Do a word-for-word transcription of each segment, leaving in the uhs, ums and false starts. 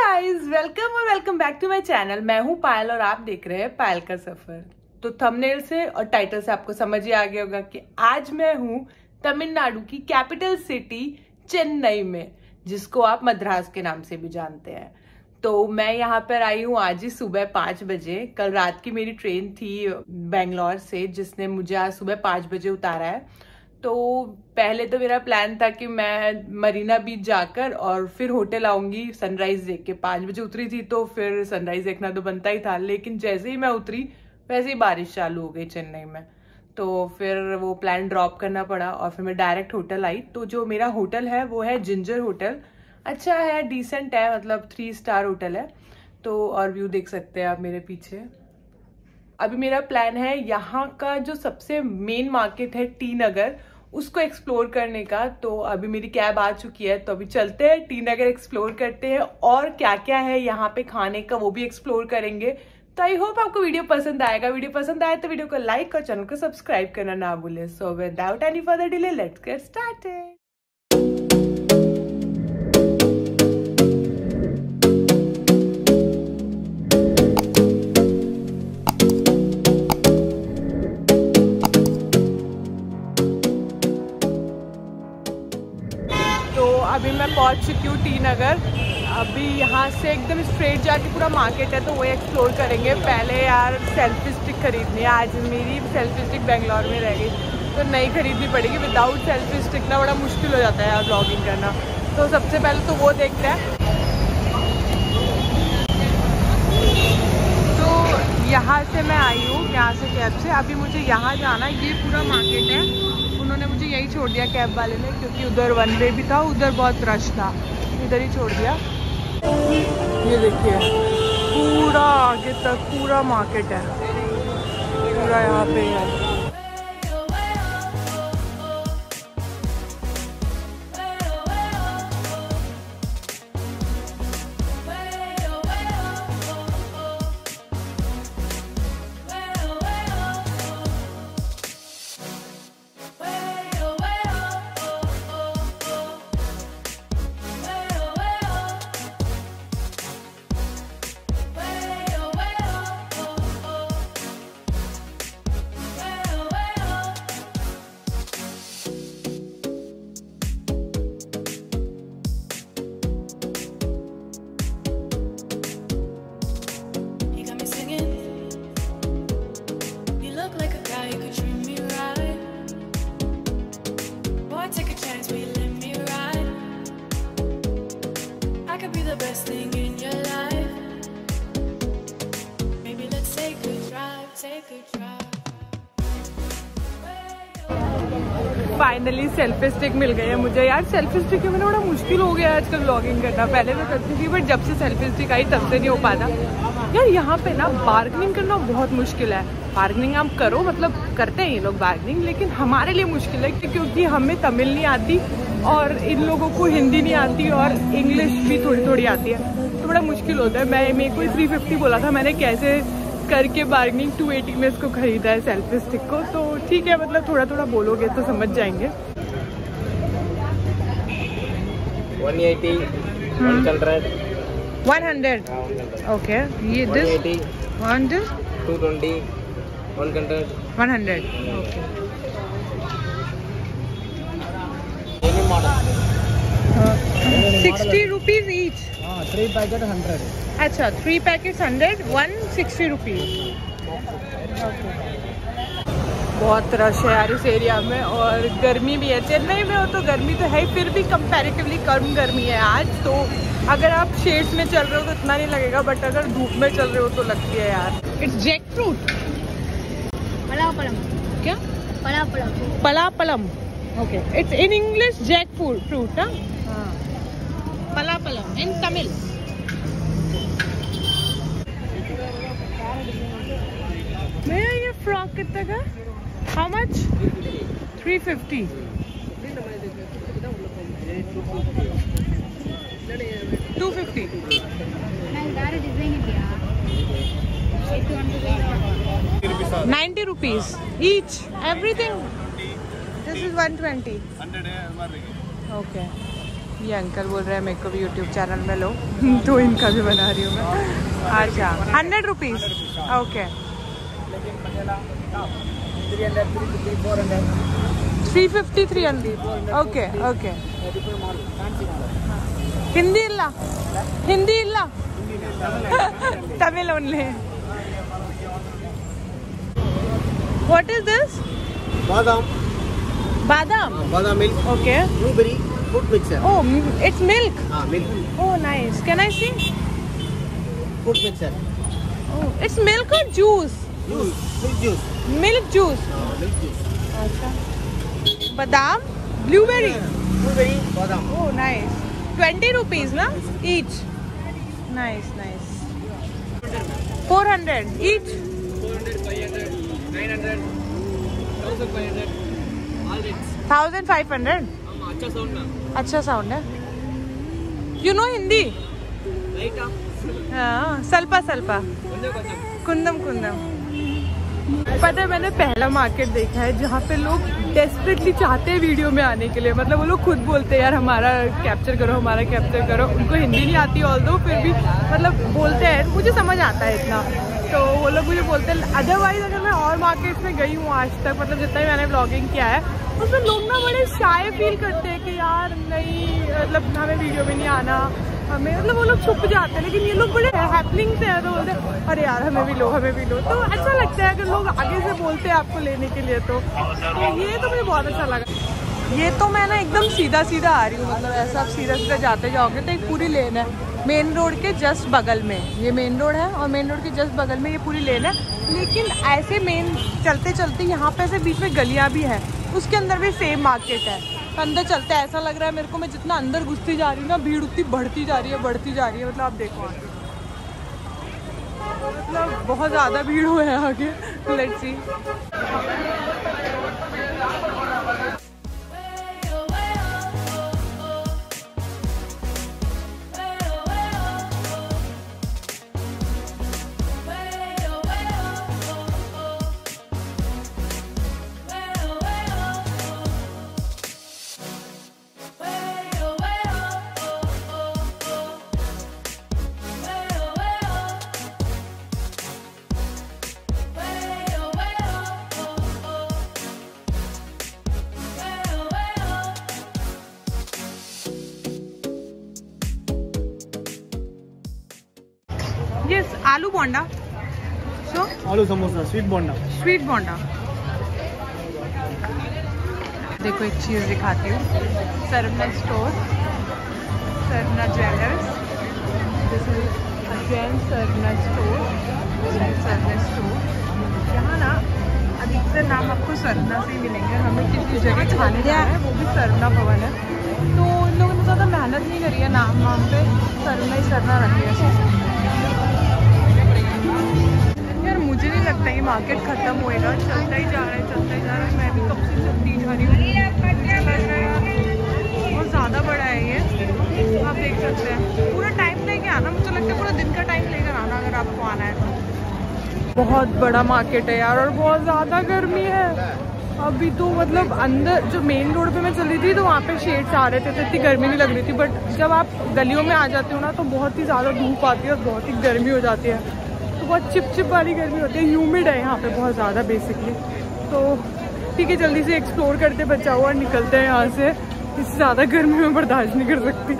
Guys, welcome और welcome back to my channel. मैं हूं पायल और आप देख रहे हैं पायल का सफर। तो थंबनेल से और टाइटल से आपको समझ ही आ गया होगा कि आज मैं हूं तमिलनाडु की कैपिटल सिटी चेन्नई में, जिसको आप मद्रास के नाम से भी जानते हैं। तो मैं यहाँ पर आई हूँ आज ही सुबह पाँच बजे। कल रात की मेरी ट्रेन थी बेंगलोर से, जिसने मुझे आज सुबह पाँच बजे उतारा है। तो पहले तो मेरा प्लान था कि मैं मरीना बीच जाकर और फिर होटल आऊंगी सनराइज देख के। पाँच बजे उतरी थी तो फिर सनराइज देखना तो बनता ही था, लेकिन जैसे ही मैं उतरी वैसे ही बारिश चालू हो गई चेन्नई में। तो फिर वो प्लान ड्रॉप करना पड़ा और फिर मैं डायरेक्ट होटल आई। तो जो मेरा होटल है वो है जिंजर होटल। अच्छा है, डिसेंट है, मतलब थ्री स्टार होटल है। तो और व्यू देख सकते हैं आप मेरे पीछे। अभी मेरा प्लान है यहाँ का जो सबसे मेन मार्केट है टी नगर, उसको एक्सप्लोर करने का। तो अभी मेरी कैब आ चुकी है, तो अभी चलते हैं टी नगर, एक्सप्लोर करते हैं और क्या क्या है यहाँ पे खाने का वो भी एक्सप्लोर करेंगे। तो आई होप आपको वीडियो पसंद आएगा। वीडियो पसंद आए तो वीडियो को लाइक और चैनल को सब्सक्राइब करना ना भूले। So without any further delay let's get started. अभी मैं पहुंच चुकी हूँ टी नगर। अभी यहाँ से एकदम स्ट्रेट जाके पूरा मार्केट है, तो वो एक्सप्लोर करेंगे। पहले यार सेल्फी स्टिक खरीदनी है, आज मेरी सेल्फी स्टिक बेंगलोर में रह गई तो नहीं खरीदनी पड़ेगी। विदाउट सेल्फी स्टिक ना बड़ा मुश्किल हो जाता है यार ब्लॉगिंग करना। तो सबसे पहले तो वो देखते हैं। तो यहाँ से मैं आई हूँ, यहाँ से कैब से। अभी मुझे यहाँ जाना, ये पूरा मार्केट है। उन्होंने मुझे यही छोड़ दिया कैब वाले ने, क्योंकि उधर वन वे भी था, उधर बहुत रश था, इधर ही छोड़ दिया। ये देखिए पूरा आगे तक पूरा मार्केट है, पूरा यहाँ पे है। फाइनली सेल्फी स्टिक मिल गई है मुझे। यार सेल्फी स्टिक में बड़ा मुश्किल हो गया है आजकल ब्लॉगिंग करना। पहले तो करती थी, बट जब से सेल्फी स्टिक आई तब से नहीं हो पाता। यार यहाँ पे ना बार्गेनिंग करना बहुत मुश्किल है। बार्गेनिंग हम करो, मतलब करते हैं ये लोग बार्गेनिंग, लेकिन हमारे लिए मुश्किल है क्योंकि हमें तमिल नहीं आती और इन लोगों को हिंदी नहीं आती और इंग्लिश भी थोड़ी थोड़ी आती है, तो बड़ा मुश्किल होता है। मैं मेरे को थ्री फिफ्टी बोला था, मैंने कैसे करके बार्गेनिंग टू एटी में इसको खरीदा है सेल्फी स्टिक को। तो ठीक है, मतलब थोड़ा थोड़ा बोलोगे तो समझ जाएंगे। One eighty, one hundred, one hundred, okay. ये this one this two twenty, one hundred, one hundred, okay. Sixty rupees each. Three packet hundred. अच्छा, three packet hundred, one sixty rupees. बहुत रश है यार इस एरिया में और गर्मी भी है। चेन्नई में हो तो गर्मी तो है, फिर भी कंपैरेटिवली कम गर्मी है आज। तो अगर आप शेड्स में चल रहे हो तो इतना नहीं लगेगा, बट अगर धूप में चल रहे हो तो लगती है यार। इट्स जैक फ्रूट, पलापलम। क्या? पलापलम। पलापलम, ओके। It's in English jackfruit fruit ना, पलापलम इन तमिल। मेरा ये फ्रॉक कितना का? How much? Three fifty. Two fifty. Ninety rupees each, everything. This is one twenty. Okay. ये अंकल बोल रहे हैं मेरे को भी यूट्यूब चैनल में लो तो इनका भी बना रही हूँ मैं। अच्छा hundred rupees okay. Three fifty three hundred okay okay. Hindi इल्ला हिंदी इल्ला Tamil only. What is this? बादाम बादाम बादाम milk okay. Blueberry fruit mixer. Oh, it's milk. Ah, milk. Oh, nice. Can I see? Fruit mixer. Oh, it's milk or juice? Juice. Milk juice. Milk juice. Ah, milk juice. अच्छा. Badam, blueberry. Blueberry, badam. Oh, nice. Twenty rupees, na? Each. Nice, nice. Four hundred each. Four hundred, five hundred, nine hundred, thousand five hundred. All rates. Thousand five hundred. अच्छा sound ना. अच्छा sound है. You know Hindi? Right ah. हाँ, सल्पा सल्पा. कुंदम कुंदम. पता है मैंने पहला market देखा है जहाँ पे लोग डेस्परेटली चाहते हैं वीडियो में आने के लिए. मतलब वो लोग खुद बोलते हैं यार हमारा कैप्चर करो हमारा कैप्चर करो. उनको हिंदी नहीं आती ऑल्दो फिर भी मतलब बोलते हैं. मुझे समझ आता है इतना तो वो लोग मुझे बोलते हैं. अदरवाइज अगर मैं और मार्केट में गई हूँ आज तक मतलब जितना भी मैंने ब्लॉगिंग किया है उसमें लोग ना बड़े शाय फील करते हैं कि यार नहीं मतलब हमें वीडियो में नहीं आना हमें मतलब वो लोग छुप जाते हैं. लेकिन ये लोग बड़े हैपनिंग से हैं तो बोलते हैं अरे यार हमें भी लो हमें भी लो. तो अच्छा लगता है अगर लोग आगे से बोलते हैं आपको लेने के लिए तो, तो ये तो मुझे बहुत अच्छा लगा. ये तो मैं ना एकदम सीधा सीधा आ रही हूँ मतलब ऐसा आप सीधा सीधा जाते जाओगे तो एक पूरी लेन है मेन रोड के जस्ट बगल में. ये मेन रोड है और मेन रोड के जस्ट बगल में ये पूरी लेन है. लेकिन ऐसे मेन चलते चलते यहाँ पे ऐसे बीच में गलियाँ भी हैं उसके अंदर भी सेम मार्केट है. अंदर चलते ऐसा लग रहा है मेरे को मैं जितना अंदर घुसती जा रही हूँ ना भीड़ उतनी बढ़ती जा रही है बढ़ती जा रही है. मतलब आप देखो आगे मतलब बहुत ज़्यादा भीड़ हुआ है आगे. Let's see. Yes, आलू बोंडा. So आलू समोसा स्वीट बोंडा. स्वीट बोंडा. देखो एक चीज़ दिखाती हूँ. Saravana store Saravana jewellers. This is again Saravana store. Saravana store यहाँ ना अधिकतर नाम आपको सरवना से ही मिलेंगे. हमें किसी जगह खाने जा रहे हैं वो भी सरवना भवन है तो इन लोगों ने ज़्यादा मेहनत नहीं करी है नाम नाम पे सरवना ही सरवना रखी है. यार मुझे नहीं लगता ये मार्केट खत्म होएगा. चलता ही जा रहा है चलता ही जा रहा है. मैं भी कब से चलती जा रही हूँ. मुझे लग रहा है यार बहुत ज़्यादा बड़ा है ये. आप देख सकते हैं पूरा टाइम लेके आना. मुझे लगता है पूरा दिन का टाइम लेकर आना अगर आपको आना है तो. बहुत बड़ा मार्केट है यार और बहुत ज़्यादा गर्मी है अभी तो. मतलब अंदर जो मेन रोड पे मैं चल रही थी तो वहाँ पे शेड्स आ रहे थे तो इतनी गर्मी नहीं लग रही थी. बट जब आप गलियों में आ जाते हो ना तो बहुत ही ज़्यादा धूप आती है और बहुत ही गर्मी हो जाती है. तो बहुत चिप चिप वाली गर्मी होती है. ह्यूमिड है यहाँ पे बहुत ज़्यादा बेसिकली. तो ठीक है जल्दी से एक्सप्लोर करते बचा हुआ निकलते हैं यहाँ से. इससे ज़्यादा गर्मी में बर्दाश्त नहीं कर सकती.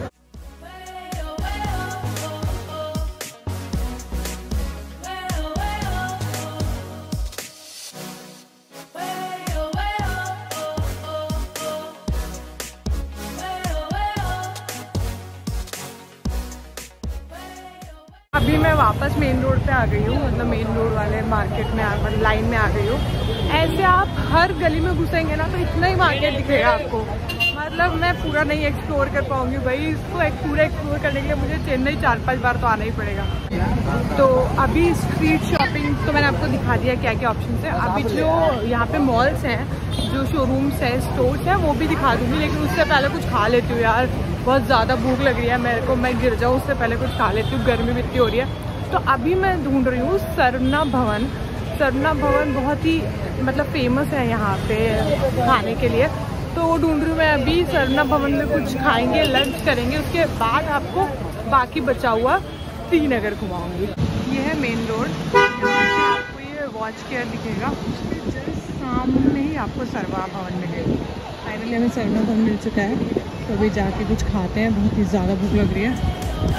अभी मैं वापस मेन रोड पे आ गई हूँ. मतलब मेन रोड वाले मार्केट में मतलब लाइन में आ गई हूँ. ऐसे आप हर गली में घुसेंगे ना तो इतना ही मार्केट दिखेगा आपको. मतलब मैं पूरा नहीं एक्सप्लोर कर पाऊंगी भाई. इसको एक पूरा एक्सप्लोर करने के लिए मुझे चेन्नई चार पांच बार तो आना ही पड़ेगा. तो अभी स्ट्रीट शॉपिंग तो मैंने आपको दिखा दिया क्या क्या ऑप्शन है. अभी जो यहाँ पे मॉल्स हैं जो शोरूम्स हैं स्टोर्स हैं वो भी दिखा दूँगी. लेकिन उससे पहले कुछ खा लेती हूँ यार. बहुत ज़्यादा भूख लग रही है मेरे को. मैं गिर जाऊँ उससे पहले कुछ खा लेती हूँ. गर्मी भी इतनी हो रही है. तो अभी मैं ढूंढ रही हूँ सरवना भवन. सरवना भवन बहुत ही मतलब फेमस है यहाँ पे खाने के लिए. तो वो ढूंढ रही हूँ मैं अभी। सरना भवन में कुछ खाएंगे, लंच करेंगे, उसके बाद आपको बाकी बचा हुआ टी नगर घुमाऊंगी। ये है मेन रोड, यहाँ से आपको ये वॉच केयर दिखेगा, उसके जस्ट सामने ही आपको सरवा भवन मिलेगा। फाइनली हमें सरना भवन मिल चुका है, तो अभी जाके कुछ खाते हैं, बहुत ही ज़्यादा भूख लग रही है।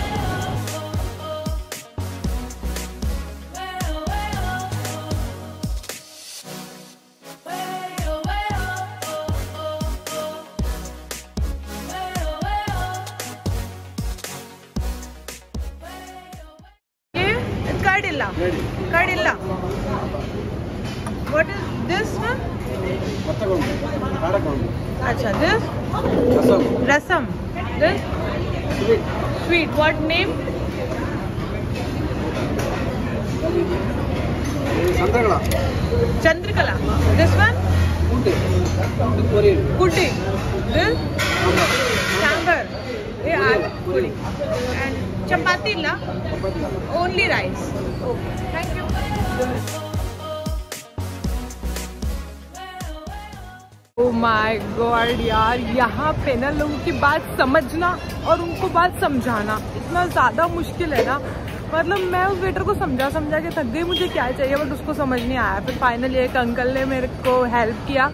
Kadilla. What is this one? Acha, this? Rasam. Rasam. This? Sweet. Sweet. What name? Chandrakala. Chandrakala. This one? Kuti. Kuti. This? Sambar. They are puri. And chapati la? Only rice. Okay. Thank you. Oh my God यार, यहाँ पे ना लोगों की बात समझना और उनको बात समझाना इतना ज़्यादा मुश्किल है ना। मतलब मैं उस वेटर को समझा समझा के थक गई, मुझे क्या चाहिए बट उसको समझ नहीं आया। फिर फाइनली एक अंकल ने मेरे को हेल्प किया।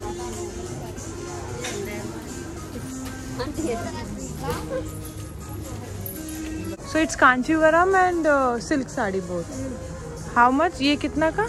So it's Kanchivaram and silk sari both. How much? ये कितना का?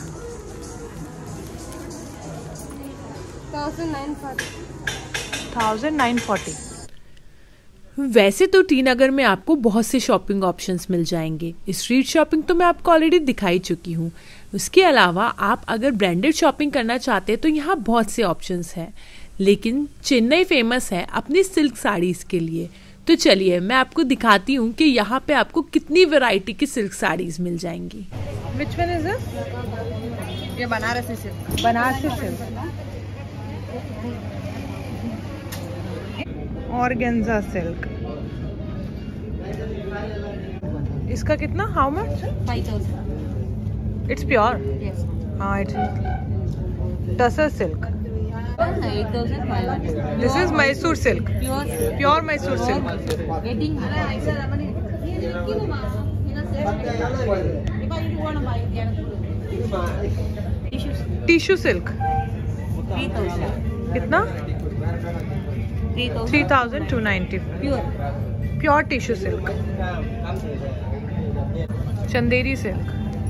Thousand nine forty. वैसे तो टी नगर में आपको बहुत से शॉपिंग ऑप्शंस मिल जाएंगे। स्ट्रीट शॉपिंग तो मैं आपको ऑलरेडी दिखाई चुकी हूँ। उसके अलावा आप अगर ब्रांडेड शॉपिंग करना चाहते हैं तो यहाँ बहुत से ऑप्शंस हैं, लेकिन चेन्नई फेमस है अपनी सिल्क साड़ीज़ के लिए। तो चलिए मैं आपको दिखाती हूँ कि यहाँ पे आपको कितनी वैरायटी की सिल्क साड़ीज़ मिल जाएंगी। Which one is this? ये Banarasi silk. Banarasi silk. Organza silk. इसका कितना? How much? Five thousand. It's pure? Yes. हाँ, it's tussar silk. Eight thousand five hundred. This is Mysore silk. Pure pure Mysore silk. Wedding tissue silk. Three thousand. कितना? Three thousand. Three thousand two ninety. Pure pure tissue silk. Chanderi silk.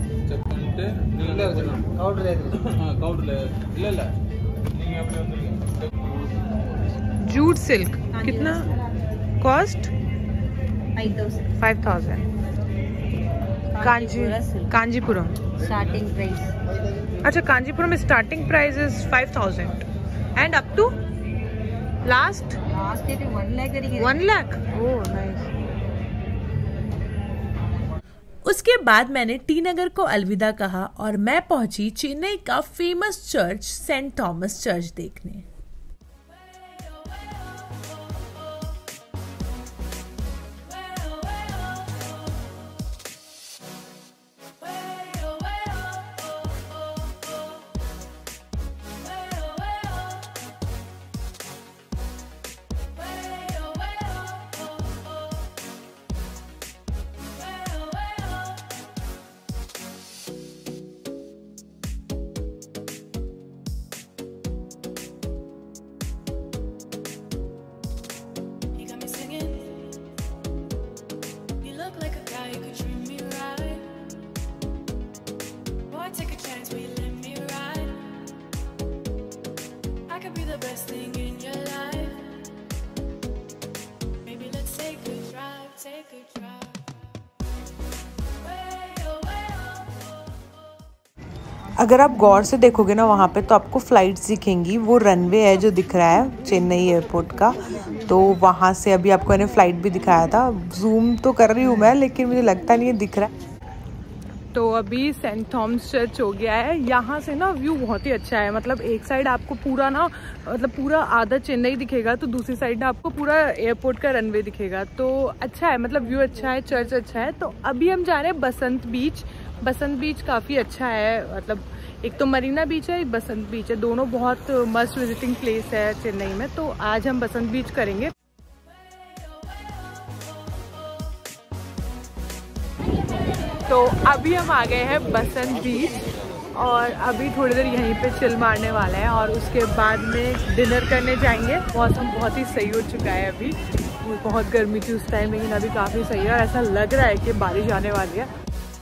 Jute silk. कितना cost? Five thousand. Five thousand. कांजी Kanchipuram. Starting price. अच्छा, Kanchipuram starting price is five thousand and up to last last అయితే one lakh करेगी। One lakh. Oh nice. उसके बाद मैंने T नगर को अलविदा कहा और मैं पहुंची चेन्नई का famous church saint Thomas church देखने। अगर आप गौर से देखोगे ना वहाँ पे तो आपको फ्लाइट्स दिखेंगी। वो रनवे है जो दिख रहा है चेन्नई एयरपोर्ट का, तो वहाँ से अभी आपको मैंने फ़्लाइट भी दिखाया था। जूम तो कर रही हूँ मैं, लेकिन मुझे लगता नहीं है दिख रहा है। तो अभी सेंट थॉमस चर्च हो गया है। यहाँ से ना व्यू बहुत ही अच्छा है, मतलब एक साइड आपको पूरा ना मतलब पूरा आधा चेन्नई दिखेगा, तो दूसरी साइड ना आपको पूरा एयरपोर्ट का रनवे दिखेगा। तो अच्छा है, मतलब व्यू अच्छा है, चर्च अच्छा है। तो अभी हम जा रहे हैं बसंत बीच। बसंत बीच काफ़ी अच्छा है, मतलब एक तो मरीना बीच है, एक बसंत बीच है, दोनों बहुत मस्त विजिटिंग प्लेस है चेन्नई में। तो आज हम बसंत बीच करेंगे। तो अभी हम आ गए हैं बसंत बीच और अभी थोड़ी देर यहीं पे चिल मारने वाला है और उसके बाद में डिनर करने जाएंगे। मौसम बहुत ही सही हो चुका है, अभी बहुत गर्मी थी उस टाइम, लेकिन अभी काफ़ी सही है और ऐसा लग रहा है कि बारिश आने वाली है।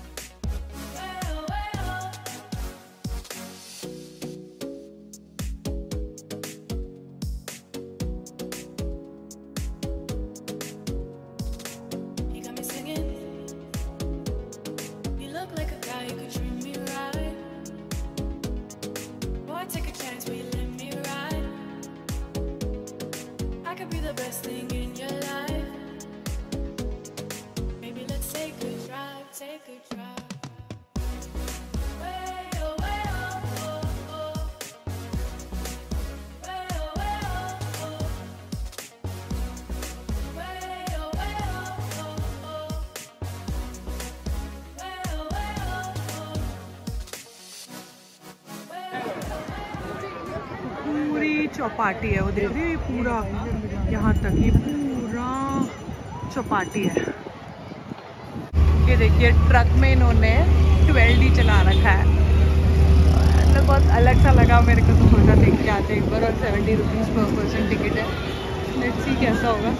पूरी चौपाटी है, वो देख रही है, पूरा यहाँ तक ये पूरा चौपाटी है। ये देखिए ट्रक में इन्होंने ट्वेल्व डी चला रखा है, मतलब बहुत अलग सा लगा मेरे को, तो सोचा देख के आते एक बार। और सेवेंटी रुपीज़ पर पर्सन टिकट है, लेट्स सी कैसा होगा।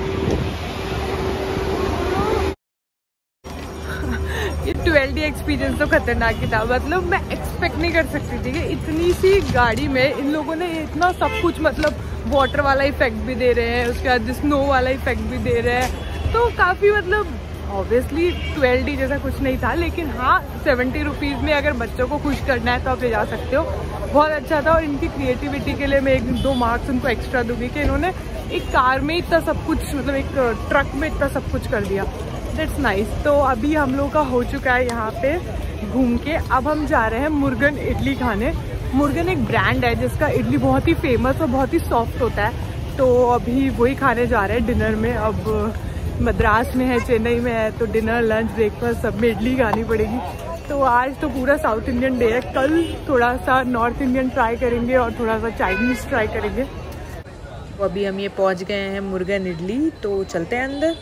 ये ट्वेल्व डी एक्सपीरियंस तो खतरनाक ही था, मतलब मैं एक्सपेक्ट नहीं कर सकती थी कि इतनी सी गाड़ी में इन लोगों ने इतना सब कुछ, मतलब वाटर वाला इफेक्ट भी दे रहे हैं, उसके बाद स्नो वाला इफेक्ट भी दे रहे हैं। तो काफ़ी मतलब ऑब्वियसली ट्वेल्व डी जैसा कुछ नहीं था, लेकिन हाँ सेवेंटी रुपीज़ में अगर बच्चों को खुश करना है तो आप ले जा सकते हो। बहुत अच्छा था और इनकी क्रिएटिविटी के लिए मैं एक दो मार्क्स उनको एक्स्ट्रा दूंगी कि इन्होंने एक कार में इतना सब कुछ, मतलब एक ट्रक में इतना सब कुछ कर दिया। That's nice. तो अभी हम लोग का हो चुका है यहाँ पे घूम के। अब हम जा रहे हैं मुर्गन इडली खाने। मुर्गन एक ब्रांड है जिसका इडली बहुत ही फेमस और बहुत ही सॉफ्ट होता है, तो अभी वही खाने जा रहे हैं डिनर में। अब मद्रास में है, चेन्नई में है, तो डिनर लंच ब्रेकफास्ट सब में इडली खानी पड़ेगी। तो आज तो पूरा साउथ इंडियन डे है, कल थोड़ा सा नॉर्थ इंडियन ट्राई करेंगे और थोड़ा सा चाइनीज़ ट्राई करेंगे। तो अभी हम ये पहुँच गए हैं मुर्गन इडली, तो चलते हैं अंदर।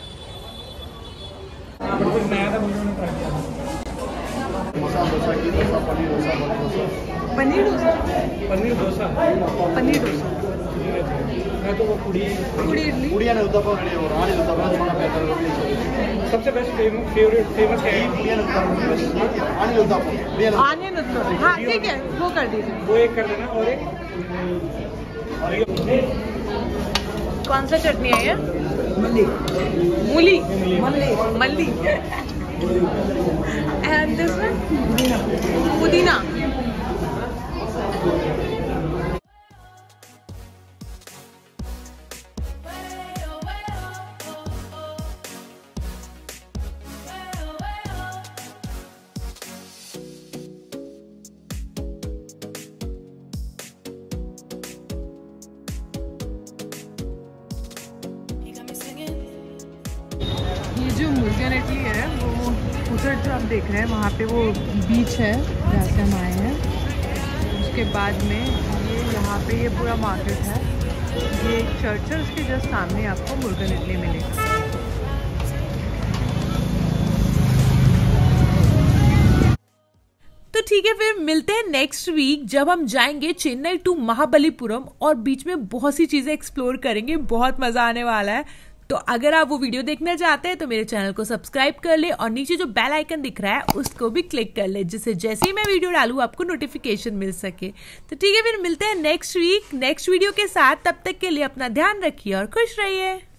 पनीर डोसा, पनीर डोसा, पनीर डोसा, मैं तो वो पूड़ी पूड़ी इडली। सबसे बेस्ट फेवरेट फेमस है आनियन उत्तपम। हाँ ठीक है, वो कर दीजिए। वो एक कर देना और एक कौन सा चटनी है ये? मूली मूली मल्ली एंड दिस वन पुदीना। ये जो मुर्गन इडली है वो उधर जो आप देख रहे हैं वहाँ पे वो बीच है जहाँ से हम आए हैं। उसके बाद में ये यहाँ पे ये पूरा मार्केट है, ये एक चर्च है, उसके जस्ट सामने आपको मुर्गन इडली मिलेगा। तो ठीक है, फिर मिलते हैं नेक्स्ट वीक जब हम जाएंगे चेन्नई टू महाबलीपुरम और बीच में बहुत सी चीजें एक्सप्लोर करेंगे। बहुत मजा आने वाला है। तो अगर आप वो वीडियो देखना चाहते हैं तो मेरे चैनल को सब्सक्राइब कर ले और नीचे जो बेल आइकन दिख रहा है उसको भी क्लिक कर ले, जिससे जैसे ही मैं वीडियो डालूं आपको नोटिफिकेशन मिल सके। तो ठीक है, फिर मिलते हैं नेक्स्ट वीक नेक्स्ट वीडियो के साथ। तब तक के लिए अपना ध्यान रखिए और खुश रहिए।